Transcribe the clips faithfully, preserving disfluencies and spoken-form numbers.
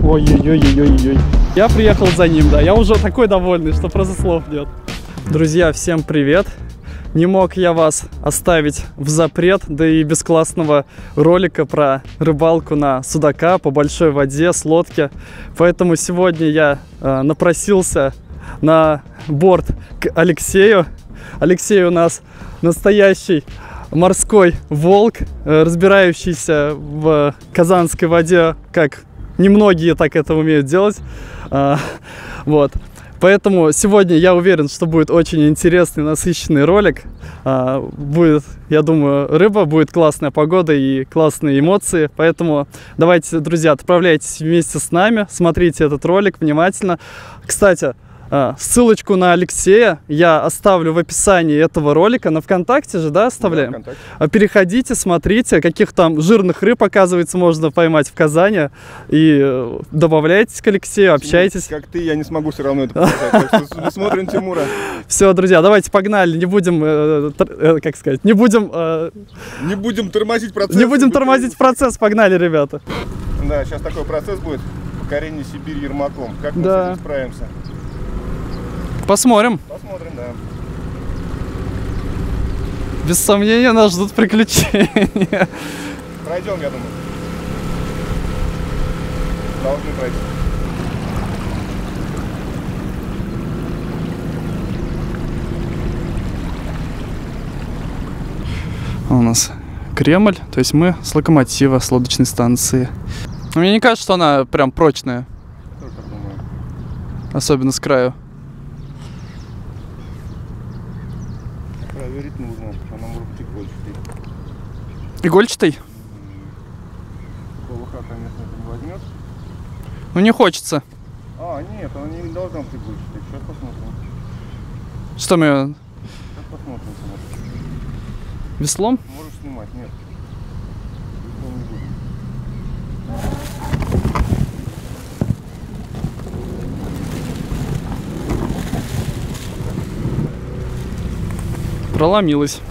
Ой-ой-ой-ой-ой. Я приехал за ним, да. Я уже такой довольный, что просто слов нет. Друзья, всем привет. Не мог я вас оставить в запрет, да и без классного ролика про рыбалку на судака по большой воде с лодки. Поэтому сегодня я э, напросился на борт к Алексею. Алексей у нас настоящий морской волк, э, разбирающийся в казанской воде, как немногие так это умеют делать. Э, вот. Поэтому сегодня я уверен, что будет очень интересный, насыщенный ролик. А, будет, я думаю, рыба, будет классная погода и классные эмоции. Поэтому давайте, друзья, отправляйтесь вместе с нами, смотрите этот ролик внимательно. Кстати, а, ссылочку на Алексея я оставлю в описании этого ролика. На ВКонтакте же, да, оставляем? Да, ВКонтакте. Переходите, смотрите, каких там жирных рыб, оказывается, можно поймать в Казани. И добавляйтесь к Алексею, общайтесь. Как ты, я не смогу все равно это показать. Так что смотрим Тимура. Все, друзья, давайте погнали. Не будем, э, э, как сказать, не будем... Э, не будем тормозить процесс. Не будем тормозить процесс. Погнали, ребята. Да, сейчас такой процесс будет. Покорение Сибири Ермаком. Как мы да. с этим справимся? Посмотрим. Посмотрим, да. Без сомнения нас ждут приключения. Пройдем, я думаю. Должны пройти. У нас Кремль, то есть мы с локомотива, с лодочной станции. Мне не кажется, что она прям прочная. Тоже так думаю. Особенно с краю. Проверить нужно, она может быть игольчатой. Игольчатой? ПВХ, конечно, это не возьмет. Ну не хочется. А, нет, она не должна быть игольчатой. Сейчас посмотрим. Что мы... Сейчас посмотрим. Веслом? Можешь снимать, нет. Веслом не будет. Проломилась.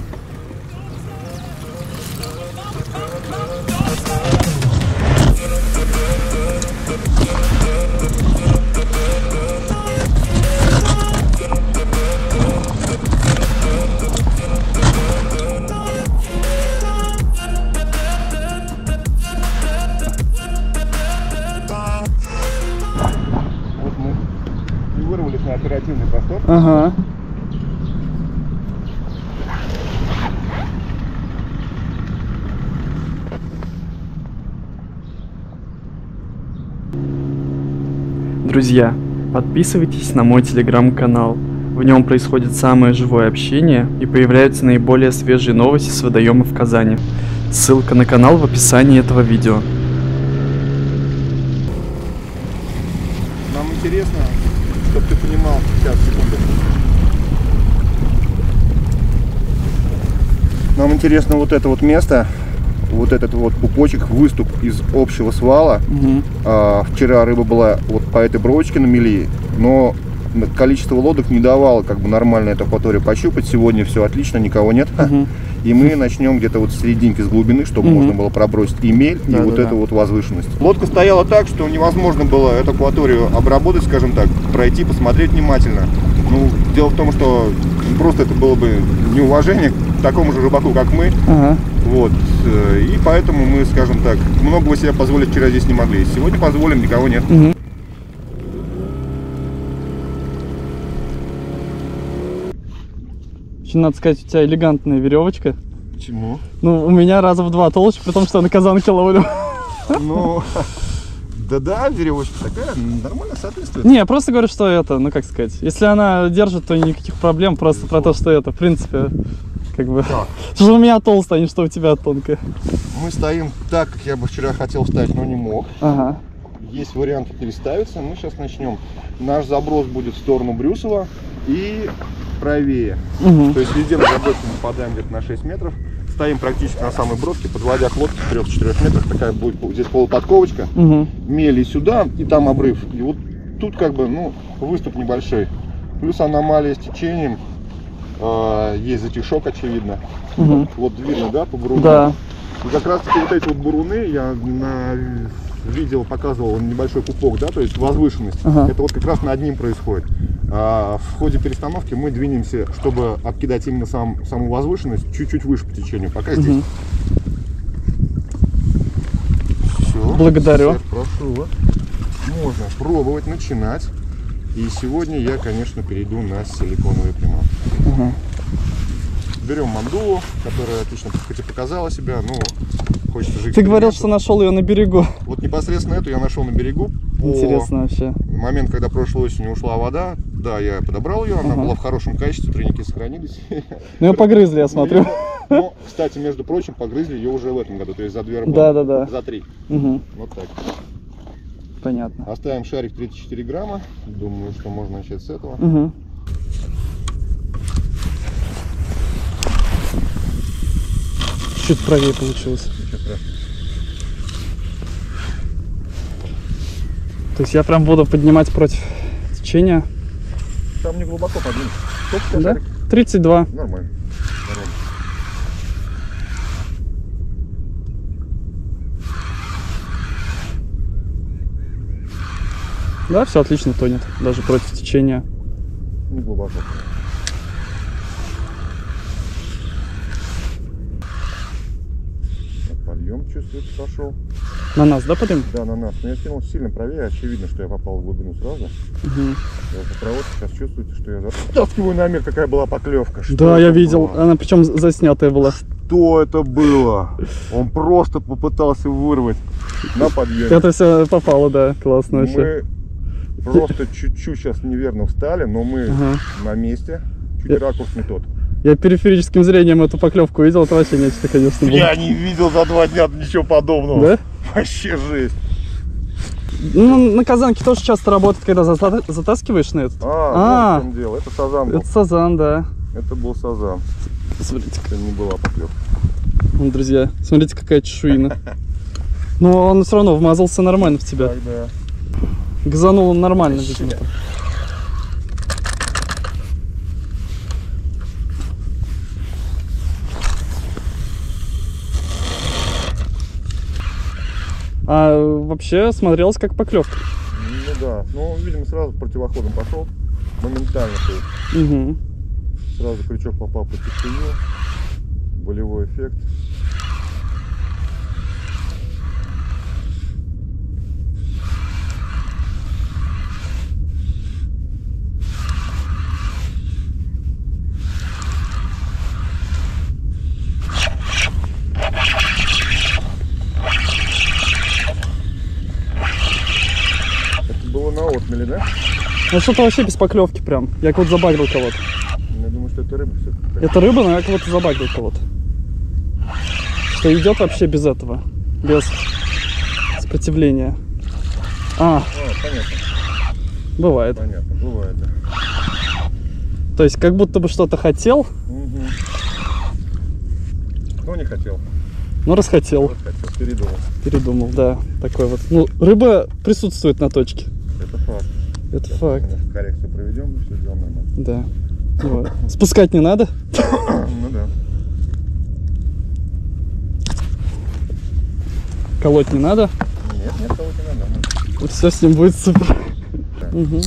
Вот мы и вырвались на оперативный простор. Ага. Друзья, подписывайтесь на мой телеграм-канал. В нем происходит самое живое общение и появляются наиболее свежие новости с водоема в Казани. Ссылка на канал в описании этого видео. Нам интересно, чтобы ты понимал, сейчас, секунду. Нам интересно вот это вот место, вот этот вот пупочек, выступ из общего свала. Угу. А, вчера рыба была вот по этой бровочке на мели, но количество лодок не давало как бы нормально эту акваторию пощупать. Сегодня все отлично, никого нет. Угу. И мы начнем где-то вот с серединки, с глубины, чтобы угу. можно было пробросить и мель, да, и да, вот да. эту вот возвышенность. Лодка стояла так, что невозможно было эту акваторию обработать, скажем так, пройти, посмотреть внимательно. Ну, дело в том, что просто это было бы неуважение к такому же рыбаку, как мы. Ага. Вот. И поэтому мы, скажем так, многого себе позволить вчера здесь не могли. Сегодня позволим, никого нет. Угу. Еще надо сказать, у тебя элегантная веревочка. Почему? Ну, у меня раза в два толще, при том, что я на казанке ловлю. Ну, да-да, веревочка такая, нормально соответствует. Не, я просто говорю, что это, ну как сказать, если она держит, то никаких проблем, просто про то, что это, в принципе, как бы, что у меня толстая, а не что у тебя тонкая. Мы стоим так, как я бы вчера хотел встать, но не мог. Ага. Есть варианты переставиться, мы сейчас начнем. Наш заброс будет в сторону Брюсова и правее. Угу. То есть везде на забросе мы попадаем где-то на шесть метров. Стоим практически на самой броске, подводя к лодке в трёх-четырёх метрах. Такая будет здесь полуподковочка. Угу. Мели сюда, и там обрыв. И вот тут как бы, ну, выступ небольшой. Плюс аномалия с течением. Э, есть затишок, очевидно. Угу. Вот видно, да, по буруну? Да. И как раз таки вот эти вот буруны я на видел, показывал небольшой пупок, да, то есть возвышенность. Ага. Это вот как раз над ним происходит. А в ходе перестановки мы двинемся, чтобы обкидать именно сам, саму возвышенность, чуть-чуть выше по течению. Пока здесь. Угу. Все. Благодарю. Все, прошу вас. Можно пробовать, начинать. И сегодня я, конечно, перейду на силиконовые приманки. Угу. Берем мандулу, которая отлично, хоть и показала себя, но хочется жить. Ты говорил, что нашел ее на берегу. Вот непосредственно эту я нашел на берегу. Интересно вообще. Момент, когда прошлой осенью ушла вода, да, я подобрал ее, она ага. была в хорошем качестве, тройники сохранились. Ну ее погрызли, я смотрю. Но, кстати, между прочим, погрызли ее уже в этом году, то есть за две работы. Да, да, да. За три. Угу. Вот так. Понятно. Оставим шарик тридцать четыре грамма. Думаю, что можно начать с этого. Угу. Чуть правее получилось. То есть я прям буду поднимать против течения. Там не глубоко поднимешь. Да? тридцать два. Нормально. Нормально. Да, все отлично тонет, даже против течения. Не глубоко. Подъем чувствуется, пошел. На нас, да, подъем? Да, на нас. Но я кинул сильно правее, очевидно, что я попал в глубину сразу. Угу. По проводке сейчас чувствуете, что я затаскиваю на мир, какая была поклевка. Что да, я видел. Было? Она причем заснятая была. Что это было? Он просто попытался вырвать на подъеме. Это все попало, да, классно вообще. Мы просто чуть-чуть сейчас неверно встали, но мы ага. на месте. Чуть я... ракурс не тот. Я периферическим зрением эту поклевку видел, это вообще нечто, конечно, было. Я не видел за два дня ничего подобного. Да? Вообще жесть. Ну, на казанке тоже часто работает, когда затаскиваешь на этот. А, а вот в чем дело. Это сазан был. Это сазан, да. Это был сазан. Смотрите. Это не была поклевка. Вон, друзья, смотрите, какая чешуина. Но он все равно вмазался нормально в тебя. Так, да. Газанул он нормально, видимо. А вообще смотрелось как поклевка. Ну да, ну видимо сразу противоходом пошел, моментально. Угу. Сразу крючок попал по течению, болевой эффект. Отмели, да? Ну что-то вообще без поклевки прям. Я как-то забагрил кого-то. Я думаю, что это рыба все-таки. Это рыба, но я как-то забагрил кого-то. Что идет вообще без этого. Без сопротивления. А, а понятно. Бывает. Понятно, бывает, да. То есть как будто бы что-то хотел. Угу. Но не хотел. Ну, расхотел. Расхотел, передумал. Передумал, да. Такой вот. Ну, рыба присутствует на точке. Это факт. Это Сейчас факт. Мы коррекцию проведем, и все сделаем нормально. Да. Вот. Спускать не надо? Ну да. Колоть не надо? Нет, нет, колоть не надо. Вот все с ним будет супер. Да, угу.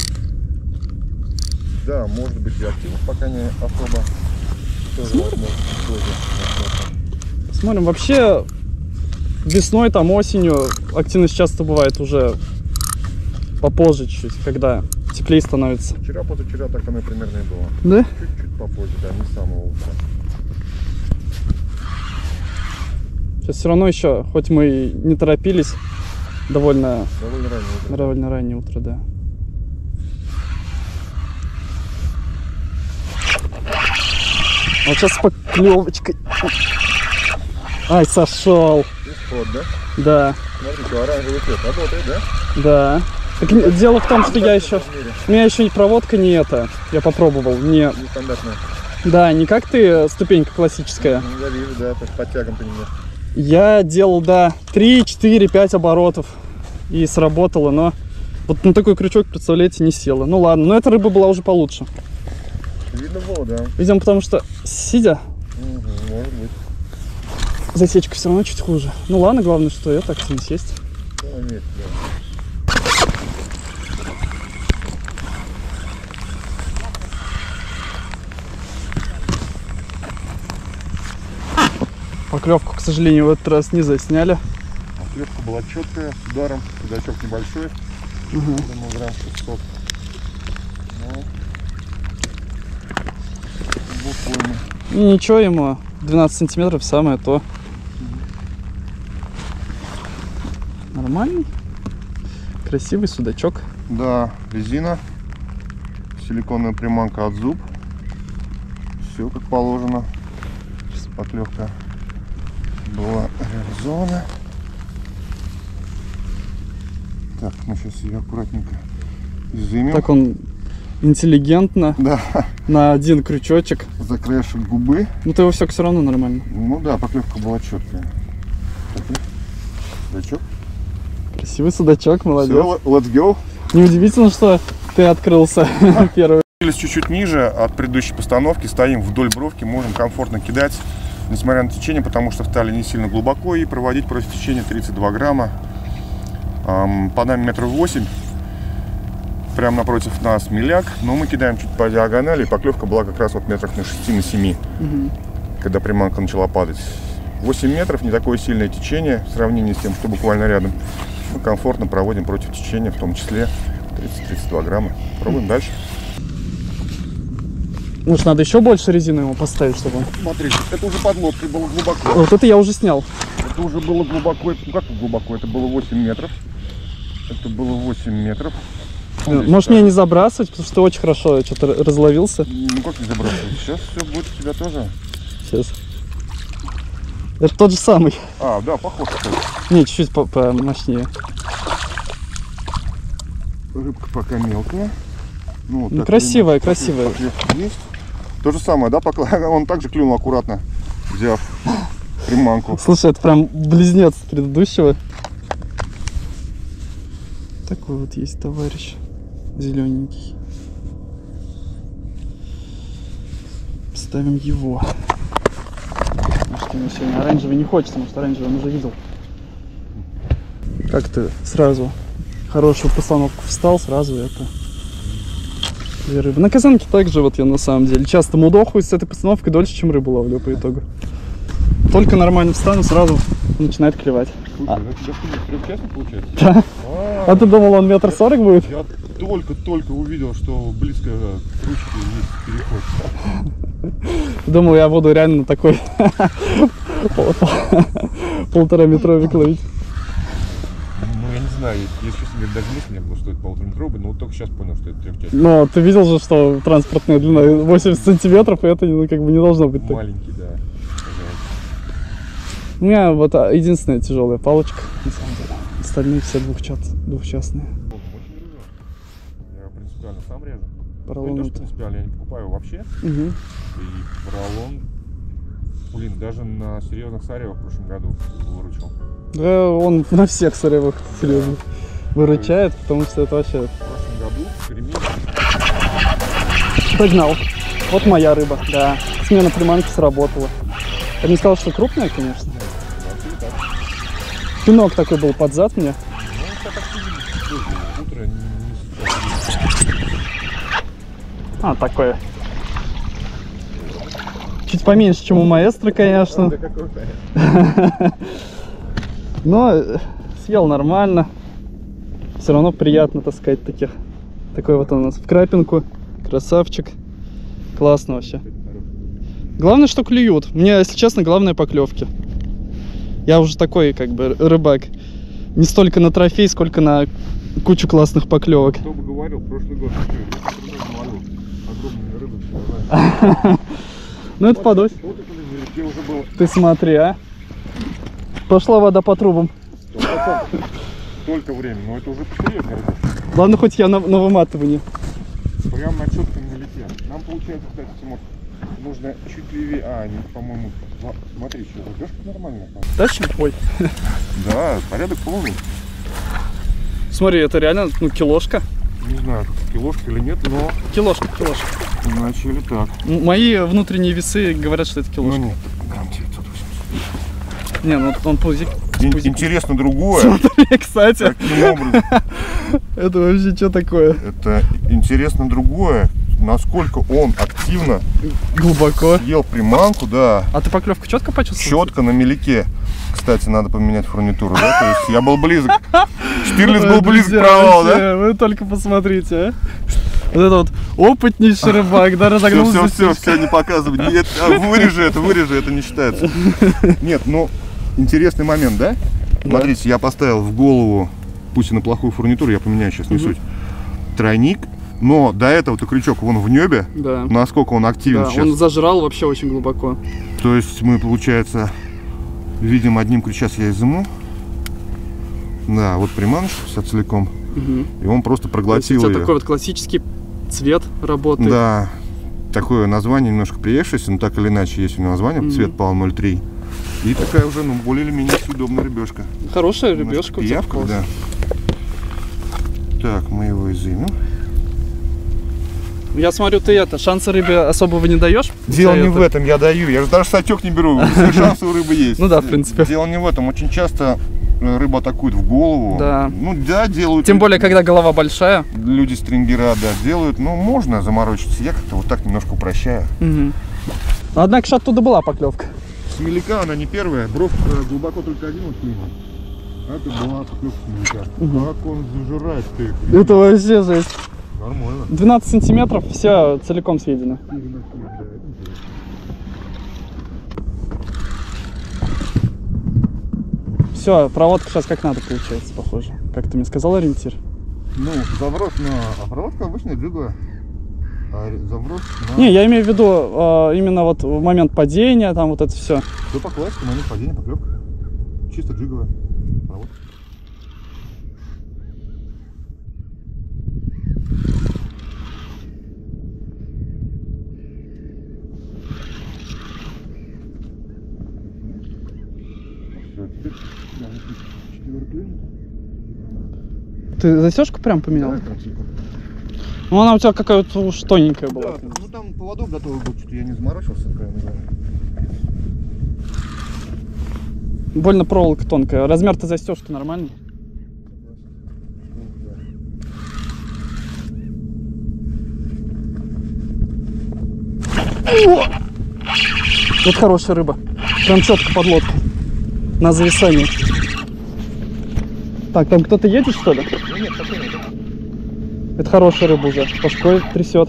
Да, может быть и активность пока не особо. Тоже возможно, Смотрим, вообще весной, там осенью активность часто бывает уже попозже чуть-чуть, когда теплее становится. Вчера, позавчера так оно примерно и было. Да? Чуть-чуть попозже, да, не с самого утра. Сейчас все равно еще, хоть мы и не торопились, довольно, довольно раннее утро. Довольно раннее утро, да. Вот сейчас с поклевочкой. Ай, сошел. Исход, да? Да. Смотрите, оранжевый цвет работает, да? Да. Так, дело в том, что я еще... У меня еще и проводка не это. Я попробовал. Не... Нестандартная. Да, не как ты, ступенька классическая. Ну, я вижу, да, с подтягом-то немножко. Я делал, да, три, четыре, пять оборотов. И сработало, но... Вот на такой крючок, представляете, не села. Ну ладно, но эта рыба была уже получше. Видно было, да. Видимо, потому что сидя... Угу, может быть. Засечка все равно чуть хуже. Ну ладно, главное, что это активность есть. Нет, да. Поклевку, к сожалению, в этот раз не засняли. Поклевка была четкая, с ударом, судачок небольшой, Угу. думаю, грамм шестьсот. Но... буквально. И ничего ему, двенадцать сантиметров самое то. Нормальный, красивый судачок. Да, резина, силиконовая приманка от зуб. Все как положено. Сейчас поклевка была реализована. Так, мы сейчас ее аккуратненько изымем. Так он интеллигентно, Да, на один крючочек. за краешек губы. Ну то его все все равно нормально. Ну да, поклевка была четкая. Судачок. Красивый судачок, молодец. Все, let's go. Неудивительно, что ты открылся первый. Чуть-чуть ниже от предыдущей постановки, стоим вдоль бровки, можем комфортно кидать, несмотря на течение, потому что встали не сильно глубоко, и проводить против течения тридцать два грамма. Эм, по нами метр восемь, прямо напротив нас миляк, но мы кидаем чуть по диагонали, и поклевка была как раз вот метрах на шести, на семи, Угу. когда приманка начала падать. восемь метров, не такое сильное течение в сравнении с тем, что буквально рядом. Мы комфортно проводим против течения, в том числе тридцать-тридцать два грамма. Пробуем дальше. Может, надо еще больше резины ему поставить, чтобы он... Смотрите, это уже под лодкой было глубоко. Вот это я уже снял. Это уже было глубоко. Ну как глубоко? Это было восемь метров. Это было восемь метров. Ну, Можешь меня не забрасывать, потому что ты очень хорошо что-то разловился. Ну как не забрасывать? Сейчас все будет у тебя тоже. Сейчас. Это тот же самый. А, да, похож. Кстати. Не, чуть-чуть по- помощнее. Рыбка пока мелкая. Ну, вот Ну, так, красивая, поклевка красивая. есть. То же самое, да? Пока он также клюнул аккуратно, взяв приманку. Слушай, это прям близнец предыдущего. Такой вот есть товарищ. Зелененький. Ставим его. Потому что ему сегодня оранжевый не хочется, потому что оранжевый он уже видел. Как ты сразу хорошую постановку встал, сразу это. Две рыбы. На казанке также вот я на самом деле часто мудохаюсь с этой постановкой дольше, чем рыбу ловлю по итогу. Только нормально встану, сразу начинает клевать. Слушай, ну у тебя трехчастный получается? Да. А, А ты думал, он метр сорок будет? Я только-только увидел, что близко к ручке есть переход. Думал, я буду реально такой полтораметровик ловить. Ну, я не знаю, если честно говоря, даже мысли не было, что это полутораметровый, но вот только сейчас понял, что это трехчастный. Но ты видел же, что транспортная длина восемьдесят сантиметров, и это ну, как бы не должно быть так. Маленький, да. У меня вот а, единственная тяжелая палочка, на самом деле. Остальные все двухчас- двухчастные. Очень режу. Я принципиально сам режу. Поролон Ну, не то, что это. принципиально, я не покупаю вообще. Угу. И поролон, блин, даже на серьезных саревах в прошлом году выручил. Да, он на всех соревах серьезно выручает, потому что это вообще... В прошлом году ремень. Догнал. Вот моя рыба, да. Смена приманки сработала. Я не сказал, что крупная, конечно. Пинок такой был под зад мне. Утро не... А, такое. Чуть поменьше, чем у маэстро, конечно. Но съел нормально. Все равно приятно таскать таких. Такой вот он у нас в крапинку. Красавчик. Классно вообще. Главное, что клюют. Мне, если честно, главное поклевки. Я уже такой, как бы, рыбак. Не столько на трофей, сколько на кучу классных поклевок. Кто бы говорил, прошлый год огромные рыбы. Ну это подось. Ты смотри, а. Пошла вода по трубам. Только время, но это уже серьезно. Ладно, хоть я на, на выматывании. Прям на четком налете. Нам получается, кстати, Тимур, нужно чуть левее. А, они, по-моему, смотри, что рыбешка нормальная. Дальше? Ой. Да, порядок полный. Смотри, это реально, ну, килошка. Не знаю, килошка или нет, но Килошка, килошка. начали так. М- Мои внутренние весы говорят, что это Ну килошка. нет, грамм девятьсот восемьдесят. Не, ну он пузик. ин интересно другое. Смотри, кстати. Каким образом? Это вообще что такое? Это интересно другое. Насколько он активно глубоко съел приманку, да. А ты поклевку четко почувствовал? Четко на меляке. Кстати, надо поменять фурнитуру, да? То есть я был близок. Штирлиц был близок к провалу, да? Вы только посмотрите, а. Вот это вот опытнейший рыбак, да, разогнулся. Все, все, все, все, не показывай. Нет, а вырежи это, вырежи, это не считается. Нет, ну, интересный момент, да? Смотрите, я поставил в голову, пусть и на плохую фурнитуру, я поменяю сейчас, не суть, тройник. Но до этого-то крючок вон в небе, да. Насколько он активен да, сейчас. Он зажрал вообще очень глубоко. То есть мы, получается, видим одним крючок, сейчас я изыму. Да, вот приманочка вся целиком. Угу. И он просто проглотил ее. У тебя такой вот классический цвет работает. Да, такое название немножко приевшееся, но так или иначе есть у него название, угу. Цвет пал ноль три. И такая уже, ну, более или менее удобная рыбешка. Хорошая рыбешка у тебя. Да. Так, мы его изымем. Я смотрю, ты это, шансы рыбе особого не даешь? Дело не это... в этом, я даю. Я же даже сатек не беру. Все шансы у рыбы есть. Ну да, в принципе. Дело не в этом. Очень часто рыба атакует в голову. Да. Ну да, делают. Тем более, когда голова большая. Люди стрингера, да, делают. Ну, можно заморочиться. Я как-то вот так немножко упрощаю. Угу. Однако же оттуда была поклевка. С меляка она не первая. Бровь глубоко только один вот клюнул. А это была поклевка с меляка. Угу. Как он зажирает ты. Это вообще жесть. Нормально. двенадцать сантиметров, все целиком съедено. Все, проводка сейчас как надо получается, похоже. Как ты мне сказал, ориентир? Ну, заброс на... А проводка обычная джиговая. А заброс на... Не, я имею в виду э, именно вот в момент падения, там вот это все. Все по классике, момент падения, поклевка. Чисто джиговая проводка. Ты застежку прям поменял? Да, ну она у тебя какая-то уж тоненькая была. Да, ну там поводок готовый был, что-то я не заморочился. Больно проволока тонкая. Размер-то застежки нормальный? Вот хорошая рыба. Прям четко под лодкой. На зависании. Так, там кто-то едет, что ли? Ну, нет, такой нет. Это хорошая рыба уже. Башкой трясет.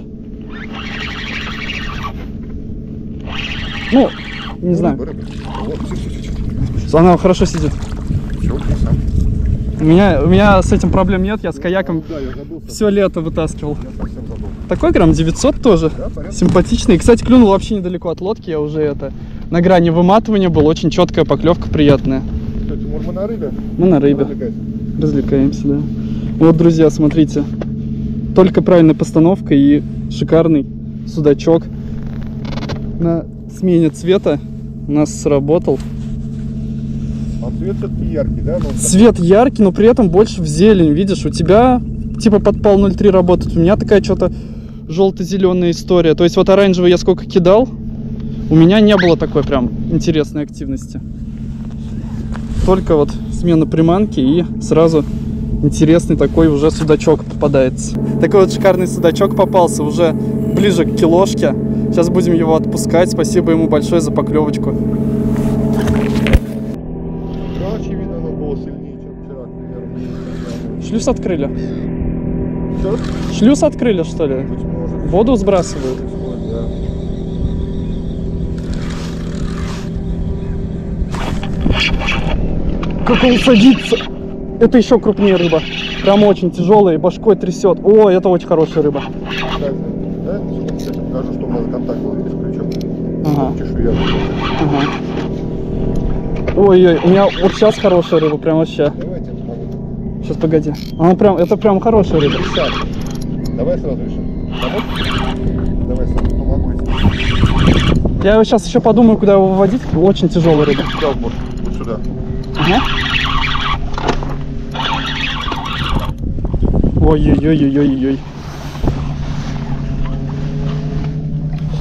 Ну, не знаю. Рыба, рыба. Вот, чуть, чуть, чуть. Она хорошо сидит. Чего, сам? У меня, у меня с этим проблем нет. Я с каяком да, я забыл, все лето вытаскивал. Я совсем забыл. Такой грамм девятьсот тоже. Да, симпатичный. И, кстати, клюнул вообще недалеко от лодки. Я уже это на грани выматывания был. Очень четкая поклевка, приятная. Кстати, может, мы на рыбе? Мы на рыбе. Развлекаемся, да. Вот, друзья, смотрите. Только правильная постановка и шикарный судачок. На смене цвета у нас сработал. А цвет все-таки яркий, да? Но цвет так... яркий, но при этом больше в зелень. Видишь, у тебя типа подпал ноль три работает. У меня такая что-то желто-зеленая история. То есть вот оранжевый я сколько кидал, у меня не было такой прям интересной активности. Только вот смена приманки и сразу интересный такой уже судачок попадается. Такой вот шикарный судачок попался, уже ближе к килошке. Сейчас будем его отпускать. Спасибо ему большое за поклевочку. Да, очевидно, оно было сильнее, чем вчера, наверное. Шлюз открыли. Что? Шлюз открыли, что ли? Быть может. Воду сбрасывают. Да. Как он садится! Это еще крупнее рыба. Прям очень тяжелая и башкой трясет. О, это очень хорошая рыба. Кстати, да, кстати, покажу, что у нас контакт был, видишь, крючок? Ага. Чешуя. Ага. Ой-ой, у меня вот сейчас хорошая рыба, прям вообще. Давайте я помогу. Сейчас, погоди. Она прям, это прям хорошая рыба. Давай сразу решим. Помочь? Давай сразу помогу. Я сейчас еще подумаю, куда его выводить. Очень тяжелая рыба. Вот, вот сюда. Ага. Ой-ой-ой-ой-ой-ой.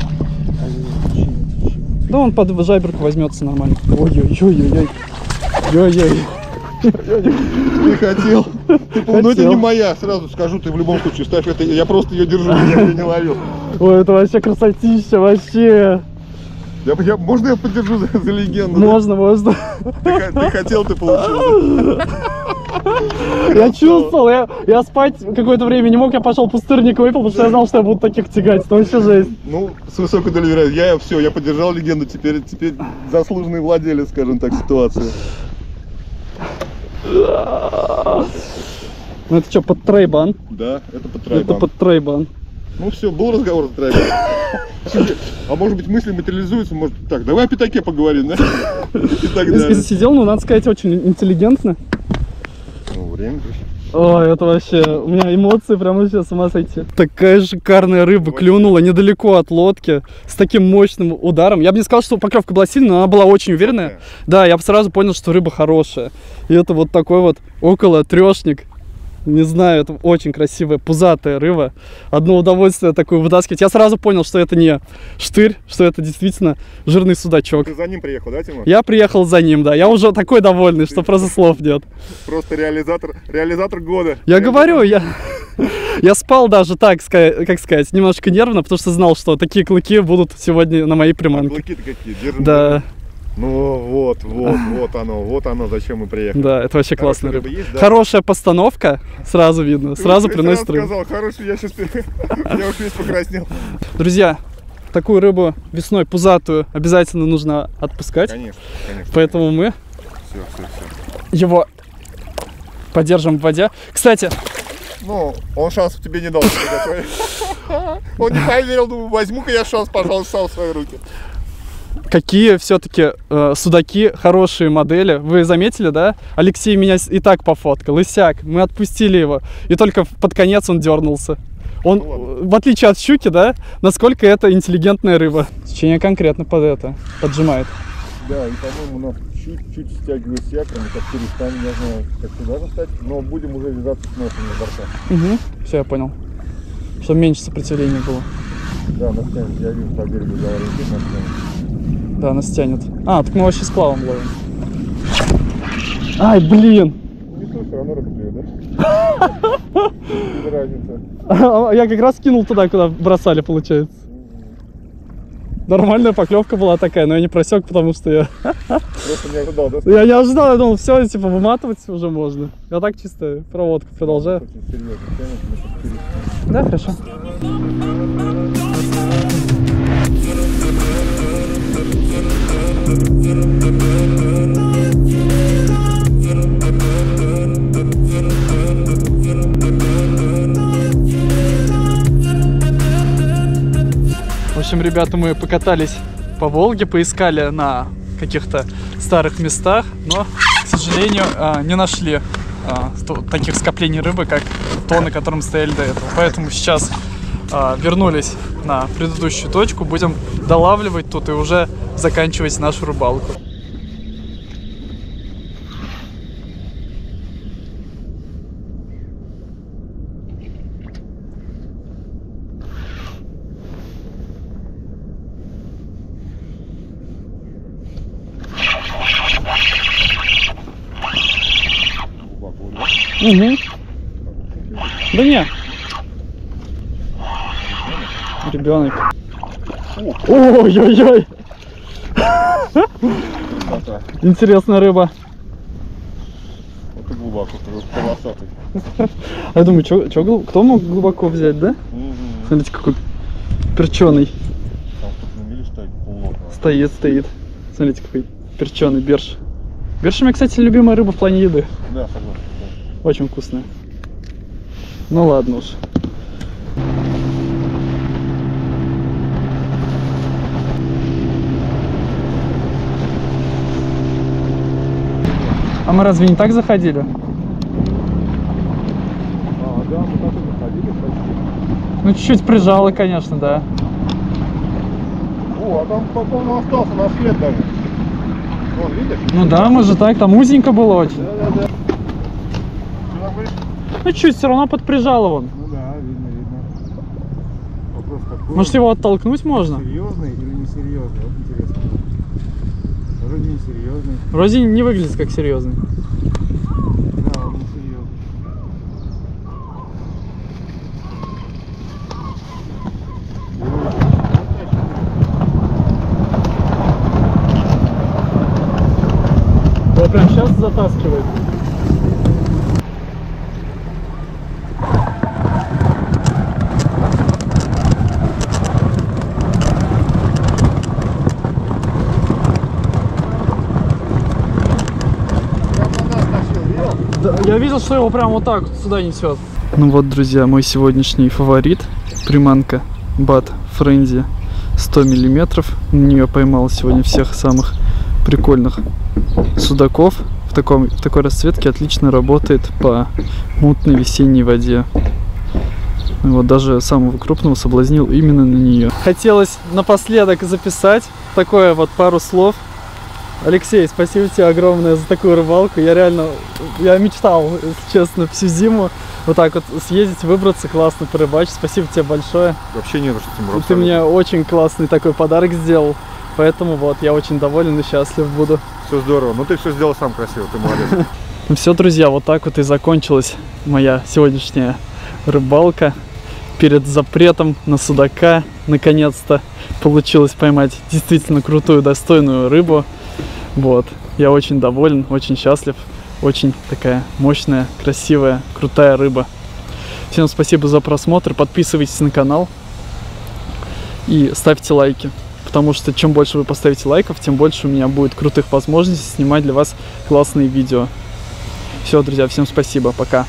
Да он под жаберку возьмется нормально. Ой-ой-ой-ой-ой. Ой-ой. Ты хотел. Ты, ну это не моя, сразу скажу, ты в любом случае ставь это. Я просто ее держу, я ее не ловил. Ой, это вообще красотища, вообще. Я, я, можно я подержу за, за легенду? Можно, да? Можно. Ты, ты хотел, ты получил. Да? Я чувствовал, я, я спать какое-то время не мог, я пошел пустырник выпил, потому что я знал, что я буду таких тягать. Это вообще жесть. Ну, с высокой долей вероятности. Я все, я поддержал легенду, теперь, теперь заслуженный владелец, скажем так, ситуации. Ну это что, под трейбан? Да, это под трейбан. Это под трейбан. Ну все, был разговор за трейбан. А может быть мысли материализуются, может так, давай о пятаке поговорим, да? И так далее. Если сидел, ну надо сказать, очень интеллигентно. Ну, время пришло. Ой, это вообще, у меня эмоции прям вообще с ума сойти. Такая шикарная рыба клюнула недалеко от лодки, с таким мощным ударом. Я бы не сказал, что поклевка была сильная, но она была очень уверенная. Да, я бы сразу понял, что рыба хорошая. И это вот такой вот около трешник. Не знаю, это очень красивая пузатая рыба. Одно удовольствие такое вытаскивать. Я сразу понял, что это не штырь, что это действительно жирный судачок. Ты за ним приехал, да, Тимур? Я приехал за ним, да. Я уже такой довольный, что просто слов нет. Просто реализатор, реализатор года. Я говорю, я, я спал даже так, как сказать, немножко нервно, потому что знал, что такие клыки будут сегодня на моей приманке. Клыки-то какие? Держим. Да. Ну вот, вот, вот оно, вот оно, зачем мы приехали. Да, это вообще классная рыба. Есть, да? Хорошая постановка, сразу видно, сразу Ты приносит рыбу. сказал, хороший, я сейчас, я уж весь покраснел. Друзья, такую рыбу весной пузатую обязательно нужно отпускать. Конечно, конечно. Поэтому мы все, все, все. его подержим в воде. Кстати, ну, он шансов тебе не дал. Он не поверил, думаю, возьму-ка я шанс, пожалуйста, сам в свои руки. Какие все-таки э, судаки, хорошие модели. Вы заметили, да? Алексей меня и так пофоткал, лысяк. Мы отпустили его. И только под конец он дернулся. Он, ну, в отличие от щуки, да, насколько это интеллигентная рыба. Течение конкретно под это поджимает. Да, и, по-моему, у нас чуть-чуть стягивает с якорем, как перестанем, я знаю, как сюда достать, но будем уже вязаться с носом на бортах. Угу, все, я понял. Чтобы меньше сопротивления было. Да, нас тянет, я вижу по берегу, говорит, нас тянет. Да, нас тянет. А, так мы вообще с плавом ловим. Ай, блин! Не стой, все равно рыба клюет, да? Без разницы. Я как раз кинул туда, куда бросали, получается. Нормальная поклевка была такая, но я не просек, потому что я... Просто не ожидал, да? Я не ожидал, я думал, все, типа, выматывать уже можно. Я так чисто проводку продолжаю. Да, хорошо. В общем, ребята, мы покатались по Волге, поискали на каких-то старых местах, но, к сожалению, не нашли таких скоплений рыбы, как то, на котором стояли до этого. Поэтому сейчас вернулись на предыдущую точку, будем долавливать тут и уже заканчивать нашу рыбалку. Угу. Да не. Ребенок. Ой-ой-ой. Интересная рыба. Это глубоко, полосатый. А я думаю, чё, чё, кто мог глубоко взять, да? Угу. Смотрите, какой перченый. Стоит, стоит. Смотрите, какой перченый берш. Берш у меня, кстати, любимая рыба в плане еды. Да, согласен. Очень вкусная. Ну ладно уж. А мы разве не так заходили? А, да, мы так и заходили почти. Ну чуть-чуть прижало, конечно, да. О, а там по-моему остался наш след даже. Вон, видишь? Ну да, мы же так, там узенько было очень. Да, да, да. Ну чуть, все равно подприжало вон. Ну да, видно, видно. Вопрос такой. Может его оттолкнуть можно? Серьезный или несерьезный? Вот интересно. Вроде не серьезный. Вроде не выглядит как серьезный. Да, он не серьезный. Его прям сейчас затаскивает. Да, я видел, что его прям вот так сюда несет. Ну вот, друзья, мой сегодняшний фаворит. Приманка Bad Frenzy сто миллиметров. На нее поймал сегодня всех самых прикольных судаков. В, таком, в такой расцветке отлично работает по мутной весенней воде. Вот даже самого крупного соблазнил именно на нее. Хотелось напоследок записать такое вот пару слов. Алексей, спасибо тебе огромное за такую рыбалку. Я реально, я мечтал, честно, всю зиму вот так вот съездить, выбраться, классно порыбачить. Спасибо тебе большое. Вообще не за что, Тимур. Ты мне очень классный такой подарок сделал. Поэтому вот, я очень доволен и счастлив буду. Все здорово. Ну ты все сделал сам красиво, ты молодец. Ну все, друзья, вот так вот и закончилась моя сегодняшняя рыбалка. Перед запретом на судака наконец-то получилось поймать действительно крутую, достойную рыбу. Вот, я очень доволен, очень счастлив. Очень такая мощная, красивая, крутая рыба. Всем спасибо за просмотр. Подписывайтесь на канал и ставьте лайки. Потому что чем больше вы поставите лайков, тем больше у меня будет крутых возможностей снимать для вас классные видео. Все, друзья, всем спасибо, пока.